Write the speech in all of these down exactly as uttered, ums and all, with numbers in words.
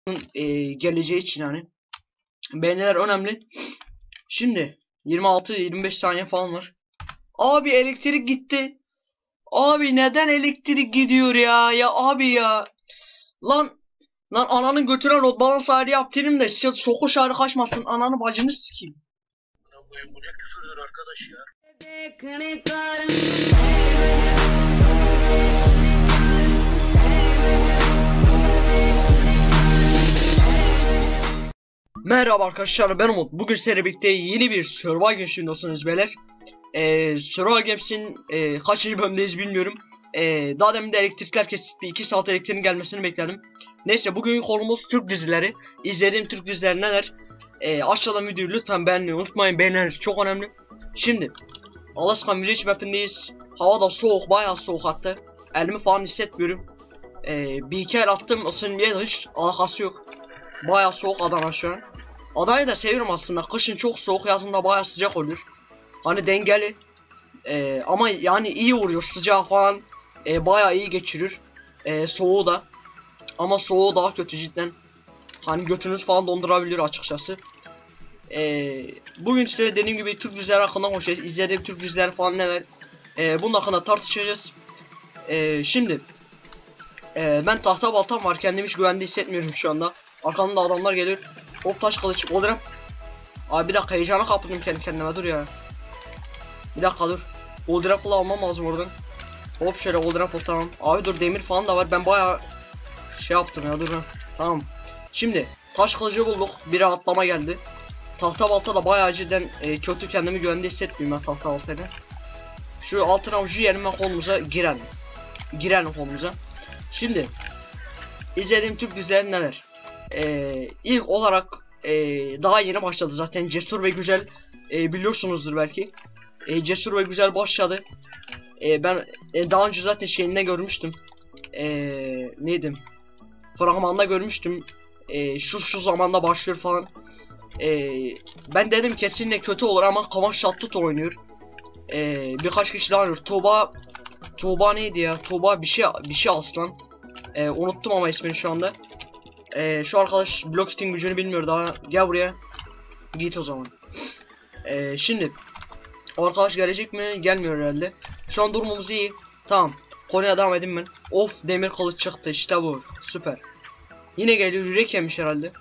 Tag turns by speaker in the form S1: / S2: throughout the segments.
S1: e, geleceği için yani. Beğeniler önemli. Şimdi yirmi altı yirmi beş saniye falan var. Abi elektrik gitti. Abi neden elektrik gidiyor ya? Ya abi ya. Lan lan ananın götüren rot balans ayarı yaptırayım da sokuş ağrı kaçmasın. Ananı bacını sikeyim.
S2: Bu ne küfürdür arkadaş ya.
S1: Merhaba arkadaşlar, ben Umut. Bugün sizlerle birlikte yeni bir Survival Games videosundayız beyler. Ee, Survival Games'in e, kaçıncı bölümdeyiz bilmiyorum. Ee, daha demin de elektrikler kesikti. iki saat elektriğin gelmesini bekledim. Neyse, bugün konumuz Türk dizileri. İzlediğim Türk dizileri neler? Ee, aşağıdan videoyu lütfen beğenmeyi unutmayın. Beğeniniz çok önemli. Şimdi Alaskan Village map'indeyiz. Hava da soğuk, bayağı soğuk hatta. Elimi falan hissetmiyorum. Ee, bir iki el attım, ısınmaya da hiç alakası yok. Bayağı soğuk Adana şu an. Adana'yı da seviyorum aslında. Kışın çok soğuk, yazında bayağı sıcak oluyor. Hani dengeli. Ee, ama yani iyi vuruyor, sıcağı falan e, bayağı iyi geçiriyor. E, soğuğu da. Ama soğuğu daha kötü cidden. Hani götünüz falan dondurabilir açıkçası. E, bugün size dediğim gibi Türk dizileri hakkında konuşacağız. İzlediğim Türk dizileri falan neler. E, bunun hakkında tartışacağız. E, şimdi. E, ben tahta baltam var. Kendimi hiç güvende hissetmiyorum şu anda. Arkamda adamlar geliyor. Hop, taş kılıç. Goldrap. Abi bir dakika, heyecana kapıldım kendi kendime, dur ya. Bir dakika dur. Goldrap'la almam lazım oradan. Hop şöyle Goldrap, tamam. Abi dur, demir falan da var. Ben bayağı şey yaptım ya, dur ha. Tamam. Şimdi taş kılıcı bulduk. Biri atlama geldi. Tahta balta da bayağı cidden e, kötü, kendimi güvende hissetmiyorum ben tahta baltayla. Şu altın avucu yerime kolumuza girelim. Girelim kolumuza. Şimdi izlediğim Türk dizileri neler? Ee, ilk olarak e, daha yeni başladı zaten Cesur ve Güzel, e, biliyorsunuzdur belki. E, Cesur ve Güzel başladı. E, ben e, daha önce zaten şeyinde görmüştüm. E, neydim? Fragmanda görmüştüm. E, şu şu zamanda başlıyor falan. E, ben dedim kesinlikle kötü olur ama Kıvanç Tatlıtuğ oynuyor. E, birkaç kişi daha oynuyor. Tuğba Tuğba neydi ya? Tuğba bir şey bir şey aslan. E, unuttum ama ismini şu anda. Ee, şu arkadaş Blockit'in gücünü bilmiyor daha. Gel buraya. Git o zaman. Ee, şimdi o arkadaş gelecek mi? Gelmiyor herhalde. Şu an durumumuz iyi. Tamam. Konuya devam edeyim ben. Of, demir kılıç çıktı. İşte bu. Süper. Yine geliyor. Yürek yemiş herhalde.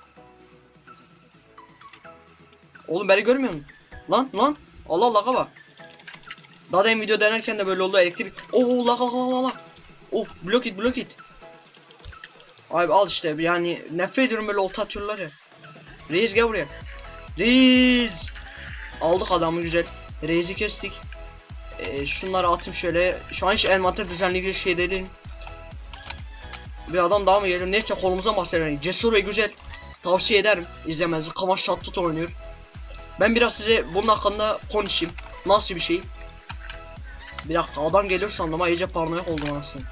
S1: Oğlum beni görmüyor musun? Lan lan. Allah Allah kaba. Daha demin video denerken de böyle oldu. Elektrik. Oo la la la la. Of, Blockit Blockit. Abi al işte, yani nefret ediyorum böyle olta atıyorlar ya. Reis gel buraya. Reis. Aldık adamı, güzel. Reis'i kestik. Ee, şunları atayım şöyle. Şu an hiç envanter düzenli şey değilim. Bir adam daha mı geliyor? Neyse, kolumuza bahsedelim. Cesur ve Güzel. Tavsiye ederim izlemenizi. Kıvanç Tatlıtuğ oynuyor. Ben biraz size bunun hakkında konuşayım. Nasıl bir şey? Bir dakika, adam geliyor sandım, iyice paranoyak oldum anasını.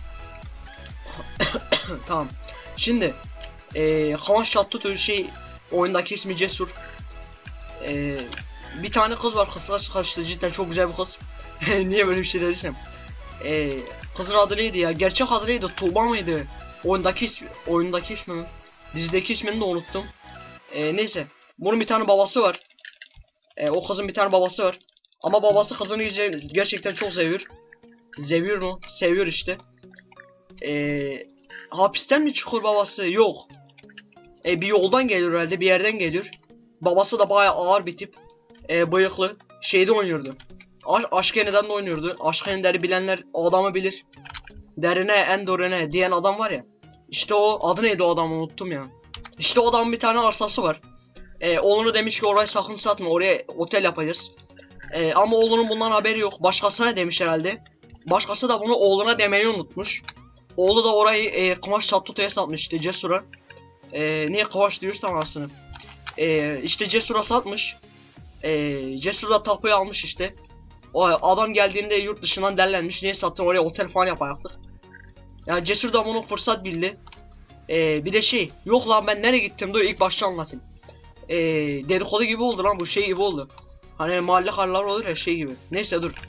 S1: Tamam. Şimdi eee Kıvanç Tatlıtuğ şey, oyundaki ismi Cesur. Eee bir tane kız var, kızla karşılaştı, cidden çok güzel bir kız. Niye böyle bir şey dediysem. Eee kızın adı neydi ya? Gerçek adı neydi? Tuğba mıydı? Oyundaki ismi, oyundaki ismi mi? Dizideki ismini de unuttum. Eee neyse. Bunun bir tane babası var. Eee o kızın bir tane babası var. Ama babası kızını gerçekten çok seviyor. Seviyor mu? Seviyor işte. Eee hapisten mi çıkıyor babası? Yok. E, bir yoldan geliyor herhalde, bir yerden geliyor. Babası da bayağı ağır bir tip. E, bıyıklı. Şeyde oynuyordu. Aş Aşk Yeniden de oynuyordu. Aşk Yeniden bilenler o adamı bilir. Derine Endorine diyen adam var ya. İşte o adı neydi o adamı, unuttum ya. İşte o adamın bir tane arsası var. E, oğlunu demiş ki orayı sakın satma, oraya otel yapacağız. E, ama oğlunun bundan haberi yok. Başkasına demiş herhalde. Başkası da bunu oğluna demeyi unutmuş. Oğlu da orayı e, Kıvanç Tatlıtuğ'a satmış işte, Cesur'a. E, niye Kıvanç diyorsam aslında. E, işte Cesur'a satmış. E, Cesur da tapuyu almış işte. O adam geldiğinde yurt dışından derlenmiş. Niye sattın, oraya otel falan yapacaktık. Yani Cesur da bunu fırsat bildi. E, bir de şey, yok lan ben nereye gittim, dur ilk başta anlatayım. E, dedikodu gibi oldu lan, bu şey gibi oldu. Hani mahalle karlar olur ya, şey gibi. Neyse dur.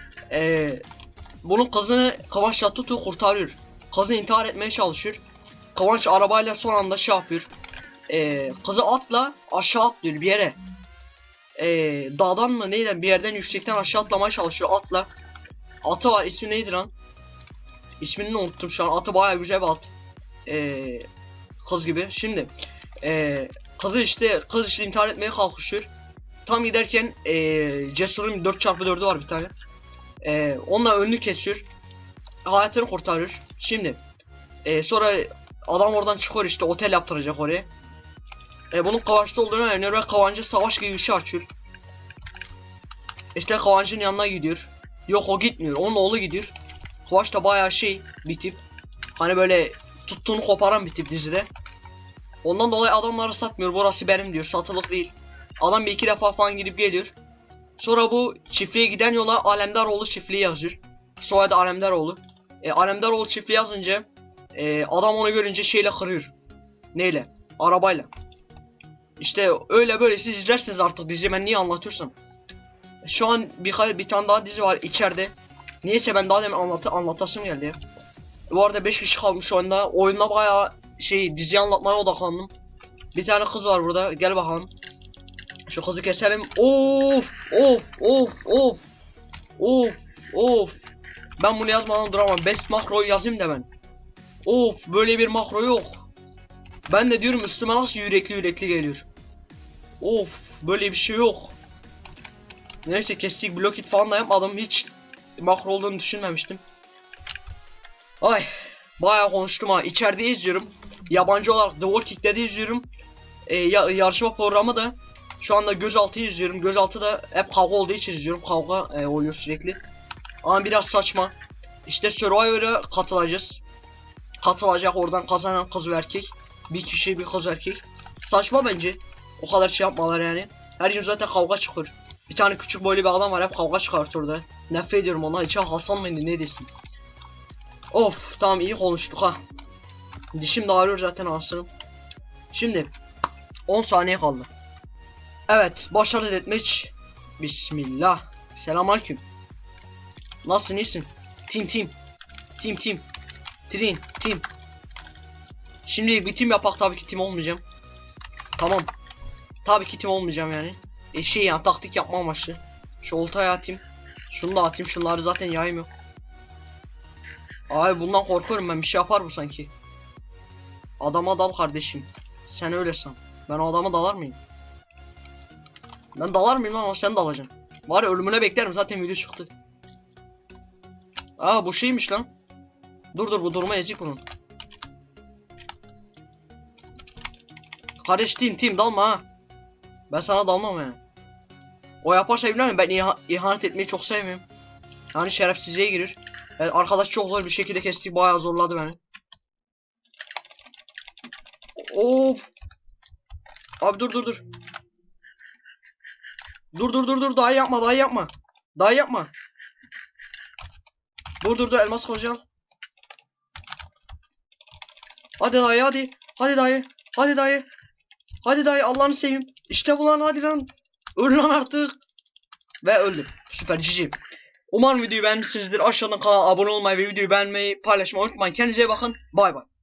S1: Eee Bunun kızını Kıvanç Tatlıtuğ kurtarıyor. Kızı intihar etmeye çalışıyor. Kıvanç arabayla son anda şey yapıyor. Ee, kızı atla aşağı atlıyor bir yere. Ee, dağdan mı neyden bir yerden yüksekten aşağı atlamaya çalışıyor atla. Atı var, ismi neydi lan? İsmini unuttum şu an. Atı bayağı güzel bir at. Ee, kız gibi. Şimdi ee, kızı işte kız işte intihar etmeye kalkışıyor. Tam giderken ee, Cesur'un dört çarpı dördü var bir tane. Ee, onunla önünü kesiyor. Hayatını kurtarıyor. Şimdi ee, sonra adam oradan çıkıyor, işte otel yaptıracak oraya. E, bunun Kıvanç'ta olduğunu öğreniyor ve Kıvanç'a savaş gibi bir şey açıyor. İşte Kıvanç'ın yanına gidiyor. Yok, o gitmiyor. Onun oğlu gidiyor. Kıvanç da bayağı şey bir tip. Hani böyle tuttuğunu koparan bir tip dizide. Ondan dolayı adamları satmıyor. Burası benim diyor. Satılık değil. Adam bir iki defa falan gidip geliyor. Sonra bu çiftliğe giden yola Alemdaroğlu çiftliği yazıyor. Soyadı Alemdaroğlu. E, Alemdaroğlu çiftliği yazınca e, adam onu görünce şeyle kırıyor. Neyle? Arabayla. İşte öyle böyle siz izlersiniz artık diziyi, ben niye anlatıyorsam. Şu an bir, bir tane daha dizi var içeride. Niyeyse ben daha demin anlatı, anlatasım geldi ya. Bu arada beş kişi kalmış oyunda. Oyunda bayağı şey diziyi anlatmaya odaklandım. Bir tane kız var burada, gel bakalım. Şu kızı keselim. Of of of of. Of of. Ben bunu yazmadan duramam. Best makroyu yazayım da ben. Of, böyle bir makro yok. Ben de diyorum üstüme nasıl yürekli yürekli geliyor. Of, böyle bir şey yok. Neyse kestik, blok it falan da yapmadım. Hiç makro olduğunu düşünmemiştim. Ay, bayağı konuştum ha. İçeride izliyorum. Yabancı olarak The Walking Dead'i izliyorum. Ee, ya, yarışma programı da şu anda Gözaltı'yı izliyorum. Gözaltı da hep kavga olduğu için izliyorum. Kavga e, oluyor sürekli. Ama biraz saçma. İşte Survivor'a katılacağız. Katılacak oradan kazanan kız ve erkek. Bir kişi, bir kız erkek. Saçma bence. O kadar şey yapmalar yani. Her gün zaten kavga çıkıyor. Bir tane küçük boylu bir adam var, hep kavga çıkartıyor orada. Nefret ediyorum ona. İçe Hasan mıydı ne desin. Of, tamam iyi konuştuk ha. Dişim de ağrıyor zaten aslında. Şimdi on saniye kaldı. Evet, başladı deathmatch. Bismillah. Selamünaleyküm. Nasılsın, iyisin? Team team. Team team. Trin team. Şimdi bir team yapak, tabii ki team olmayacağım. Tamam. Tabii ki team olmayacağım yani. E şey yani taktik yapma amaçlı. Şu oltayı atayım. Şunu da atayım. Şunları zaten yayım yok. Abi bundan korkuyorum ben. Bir şey yapar bu sanki. Adama dal kardeşim. Sen öyle san. Ben o adama dalar mıyım? Ben dalar mıyım lan, ama sen dalacaksın. Var ya, ölümüne beklerim, zaten video çıktı. Aa, bu şeymiş lan. Dur dur, bu duruma ezik bunun. Kardeş team team dalma ha. Ben sana dalmam yani. O yaparsa bilmiyorum, ben iha ihanet etmeyi çok sevmiyorum. Yani şerefsizliğe girir. Evet, arkadaş çok zor bir şekilde kesti, bayağı zorladı beni. Of. Abi dur dur dur. Dur dur dur dur, daha yapma, daha yapma. Daha yapma. Dur dur dur, elmas kılıcı al. Hadi dayı, hadi. Hadi dayı. Hadi dayı. Hadi dayı, Allah'ını seveyim. İşte bu lan, hadi lan. Öl lan artık. Ve öldüm. Süper, cici. Umarım videoyu beğenmişsinizdir. Aşağıdan kanala abone olmayı ve videoyu beğenmeyi, paylaşmayı unutmayın. Kendinize iyi bakın. Bay bay.